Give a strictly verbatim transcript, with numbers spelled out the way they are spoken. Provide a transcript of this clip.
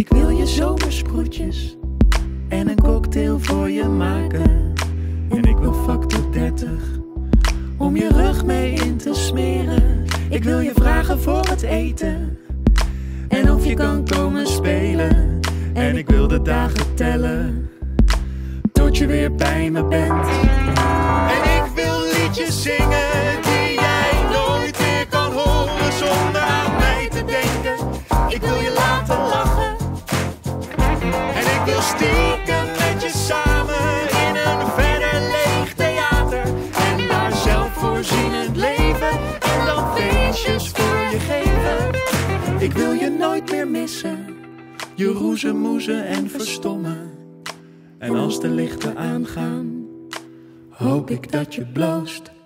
Ik wil je zomersproetjes en een cocktail voor je maken. En ik wil factor dertig om je rug mee in te smeren. Ik wil je vragen voor het eten en of je kan komen spelen. En ik wil de dagen tellen tot je weer bij me bent. En ik wil liedjes zingen die jij nooit meer kan horen zonder aan mij te denken. Ik wil je laten lachen en ik wil stiekem met je samen in een verder leeg theater. En daar zelfvoorzienend leven en dan feestjes voor je geven. Ik wil je nooit meer missen, je roezemoezen en verstommen. En als de lichten aangaan, hoop ik dat je bloost.